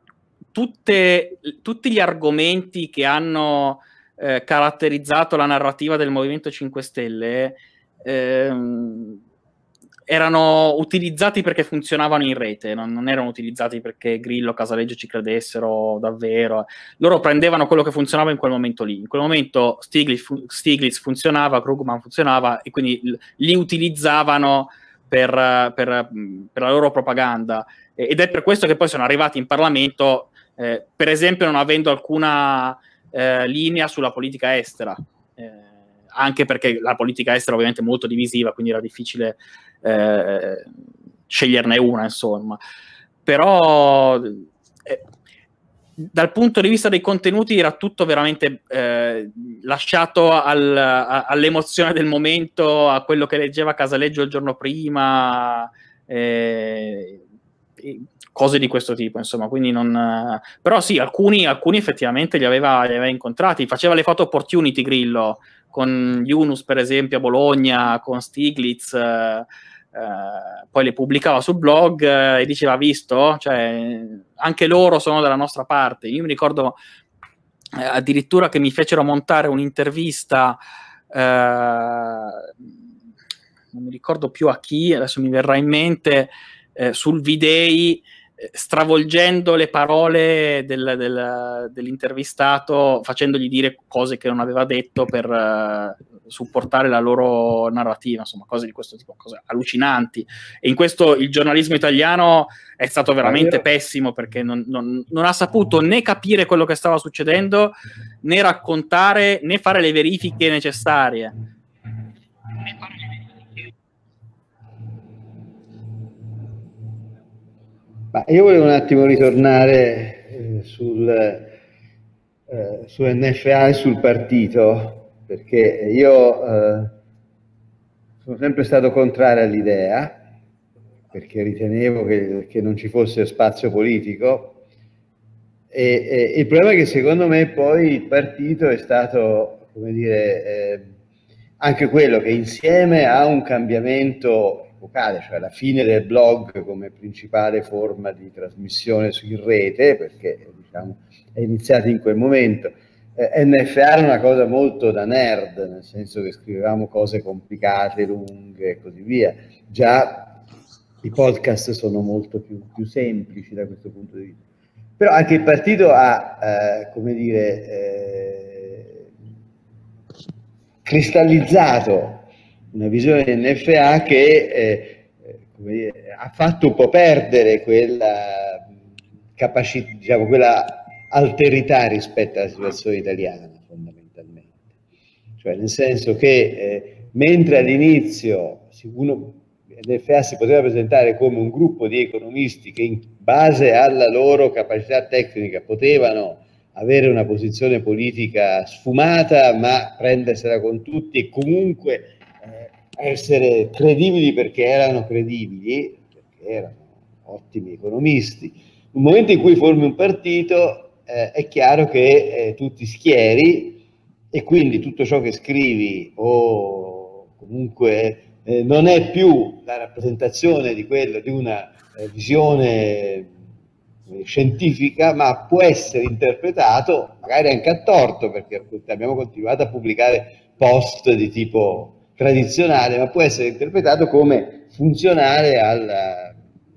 tutte, tutti gli argomenti che hanno eh, caratterizzato la narrativa del Movimento cinque Stelle ehm, erano utilizzati perché funzionavano in rete, non, non erano utilizzati perché Grillo, Casaleggio ci credessero davvero. Loro prendevano quello che funzionava in quel momento lì. In quel momento Stiglitz, fu- Stiglitz funzionava, Krugman funzionava, e quindi li utilizzavano Per, per, per la loro propaganda, ed è per questo che poi sono arrivati in Parlamento, eh, per esempio non avendo alcuna eh, linea sulla politica estera, eh, anche perché la politica estera ovviamente è molto divisiva, quindi era difficile eh, sceglierne una, insomma. Però eh, dal punto di vista dei contenuti era tutto veramente eh, lasciato al, a, all'emozione del momento, a quello che leggeva Casaleggio il giorno prima, eh, cose di questo tipo, insomma. Quindi non, però sì, alcuni, alcuni effettivamente li aveva, li aveva incontrati. Faceva le photo opportunity Grillo con Yunus, per esempio, a Bologna, con Stiglitz, eh, Uh, poi le pubblicava sul blog uh, e diceva, visto? Cioè, anche loro sono dalla nostra parte. Io mi ricordo uh, addirittura che mi fecero montare un'intervista, uh, non mi ricordo più a chi, adesso mi verrà in mente, uh, sul V-Day, stravolgendo le parole del, del, dell'intervistato, facendogli dire cose che non aveva detto per uh, supportare la loro narrativa, insomma, cose di questo tipo, cose allucinanti. E in questo il giornalismo italiano è stato veramente pessimo, perché non, non, non ha saputo né capire quello che stava succedendo, né raccontare, né fare le verifiche necessarie. Ma io volevo un attimo ritornare eh, sul, eh, su N F A e sul partito, perché io eh, sono sempre stato contrario all'idea, perché ritenevo che, che non ci fosse spazio politico, e, e il problema è che secondo me poi il partito è stato, come dire, eh, anche quello che insieme a un cambiamento epocale, cioè la fine del blog come principale forma di trasmissione in rete, perché diciamo è iniziato in quel momento. Eh, N F A era una cosa molto da nerd, nel senso che scrivevamo cose complicate, lunghe e così via. Già i podcast sono molto più, più semplici da questo punto di vista. Però anche il partito ha, eh, come dire, eh, cristallizzato una visione di N F A che eh, come dire, ha fatto un po' perdere quella capacità, diciamo, quella alterità rispetto alla situazione italiana, fondamentalmente. Cioè, nel senso che eh, mentre all'inizio uno, N F A si poteva presentare come un gruppo di economisti che in base alla loro capacità tecnica potevano avere una posizione politica sfumata, ma prendersela con tutti e comunque essere credibili perché erano credibili, perché erano ottimi economisti. Nel momento in cui formi un partito eh, è chiaro che eh, tu ti schieri e quindi tutto ciò che scrivi o comunque eh, non è più la rappresentazione di quello di una eh, visione eh, scientifica, ma può essere interpretato magari anche a torto, perché abbiamo continuato a pubblicare post di tipo tradizionale, ma può essere interpretato come funzionale alla,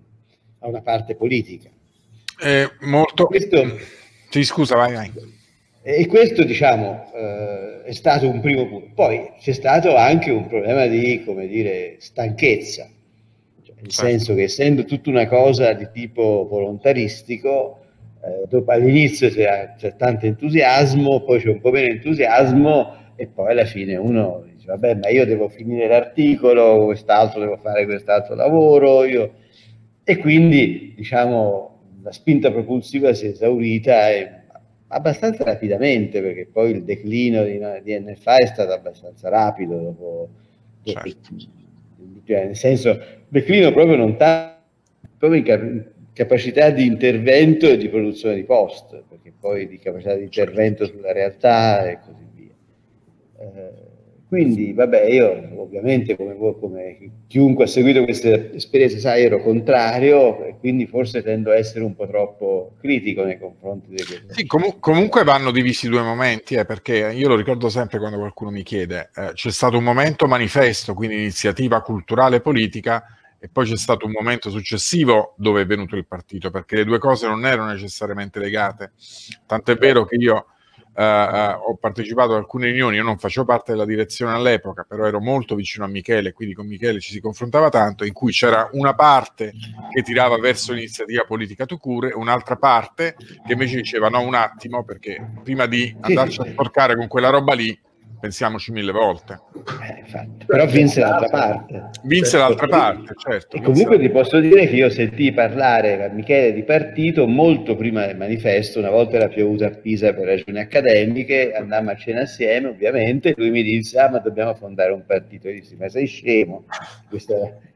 a una parte politica. Eh, molto... Questo, sì, scusa, vai, vai. E questo, diciamo, eh, è stato un primo punto. Poi c'è stato anche un problema di, come dire, stanchezza, cioè, nel certo. senso che essendo tutta una cosa di tipo volontaristico, eh, dopo, all'inizio c'è, c'è tanto entusiasmo, poi c'è un po' meno entusiasmo e poi alla fine uno dice vabbè, ma io devo finire l'articolo, quest'altro devo fare quest'altro lavoro, io... e quindi, diciamo, la spinta propulsiva si è esaurita e abbastanza rapidamente, perché poi il declino di, di N F A è stato abbastanza rapido dopo, dopo certo. cioè, nel senso, declino proprio non tanto, proprio in cap- capacità di intervento e di produzione di post, perché poi di capacità di intervento sulla realtà e così via. Eh, quindi, vabbè, io ovviamente, come, come chiunque ha seguito queste esperienze sa, ero contrario e quindi forse tendo a essere un po' troppo critico nei confronti di questo. Sì, com- comunque vanno divisi due momenti, eh, perché io lo ricordo sempre quando qualcuno mi chiede, eh, c'è stato un momento manifesto, quindi iniziativa culturale e politica, e poi c'è stato un momento successivo dove è venuto il partito, perché le due cose non erano necessariamente legate. Tant'è vero che io Uh, uh, ho partecipato ad alcune riunioni, io non facevo parte della direzione all'epoca, però ero molto vicino a Michele, quindi con Michele ci si confrontava tanto, in cui c'era una parte che tirava verso l'iniziativa politica to cure e un'altra parte che invece diceva no, un attimo, perché prima di andarci a sporcare con quella roba lì pensiamoci mille volte. Eh, infatti. Però vinse l'altra parte. Vinse certo. l'altra parte, certo. E comunque ti posso dire che io sentii parlare a Michele di partito molto prima del manifesto, una volta era piovuto a Pisa per ragioni accademiche, andammo a cena assieme ovviamente, lui mi disse ah ma dobbiamo fondare un partito, io dissi ma sei scemo? Questa...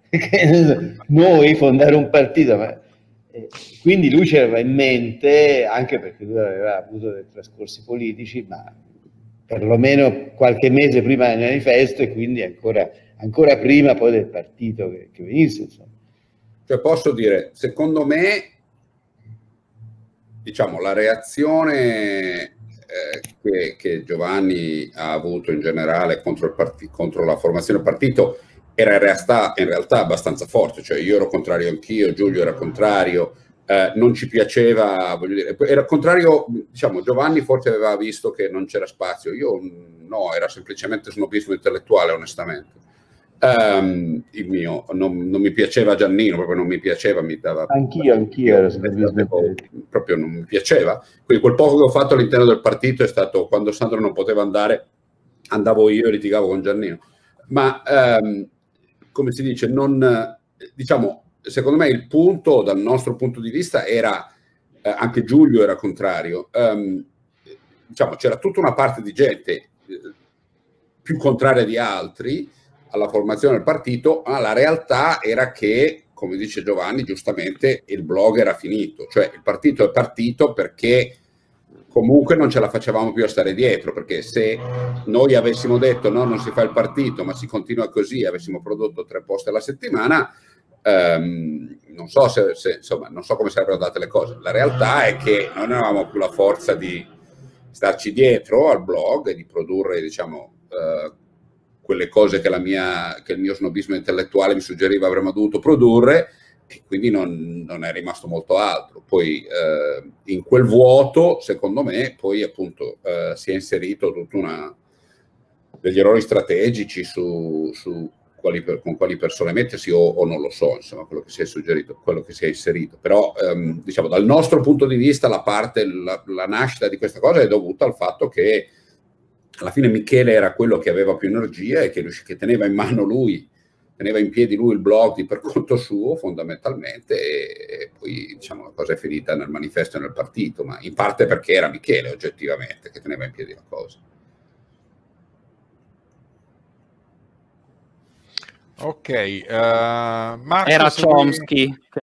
noi fondare un partito, ma... quindi lui c'aveva in mente, anche perché lui aveva avuto dei trascorsi politici, ma perlomeno qualche mese prima del manifesto e quindi ancora, ancora prima poi del partito che, che venisse. Insomma. Cioè posso dire, secondo me, diciamo, la reazione eh, che, che Giovanni ha avuto in generale contro, il partito, contro la formazione del partito era in realtà, in realtà abbastanza forte, cioè io ero contrario anch'io, Giulio era contrario, Eh, non ci piaceva, voglio dire, era contrario, diciamo, Giovanni forse aveva visto che non c'era spazio, io no, era semplicemente snobismo intellettuale, onestamente. Um, il mio, non, non mi piaceva Giannino, proprio non mi piaceva, mi dava... Anch'io, anch'io ero proprio, proprio non mi piaceva, quindi quel poco che ho fatto all'interno del partito è stato, quando Sandro non poteva andare, andavo io e litigavo con Giannino. Ma, um, come si dice, non, diciamo, secondo me il punto, dal nostro punto di vista, era, eh, anche Giulio era contrario, um, diciamo, c'era tutta una parte di gente eh, più contraria di altri alla formazione del partito, ma la realtà era che, come dice Giovanni, giustamente il blog era finito, cioè il partito è partito perché comunque non ce la facevamo più a stare dietro, perché se noi avessimo detto no, non si fa il partito, ma si continua così, avessimo prodotto tre post alla settimana, Um, non so se, se insomma non so come sarebbero andate le cose. La realtà è che non avevamo più la forza di starci dietro al blog e di produrre, diciamo, uh, quelle cose che la mia che il mio snobismo intellettuale mi suggeriva avremmo dovuto produrre, e quindi non, non è rimasto molto altro. Poi uh, in quel vuoto, secondo me, poi appunto uh, si è inserito tutta una degli errori strategici su, su Quali per, con quali persone mettersi o, o non lo so, insomma, quello che si è suggerito, quello che si è inserito. Però, ehm, diciamo, dal nostro punto di vista, la parte, la, la nascita di questa cosa è dovuta al fatto che alla fine Michele era quello che aveva più energia e che, che teneva in mano lui, teneva in piedi lui il blog di per conto suo, fondamentalmente, e, e poi, diciamo, la cosa è finita nel manifesto e nel partito, ma in parte perché era Michele, oggettivamente, che teneva in piedi la cosa. Ok, uh, Marco, era segui... Chomsky che